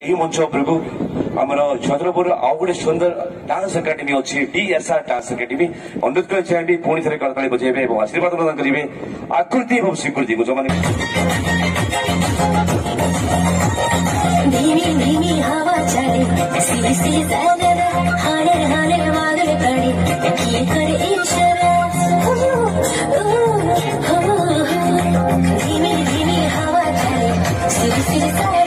ई मंच उपरको आमर छत्रपुर आउ गोटे सुंदर डांस एकाडेमी अच्छी DSR डांस एकाडेमी अनुरोध कर चाहिए पुणी थे करताली बजेबे और आशीर्वाद प्रदान करेंगे आकृति एवं स्वीकृति को जो मैंने हवा चले हारे हारे वादल पड़े किए करे इशारा धीमी धीमी हवा चले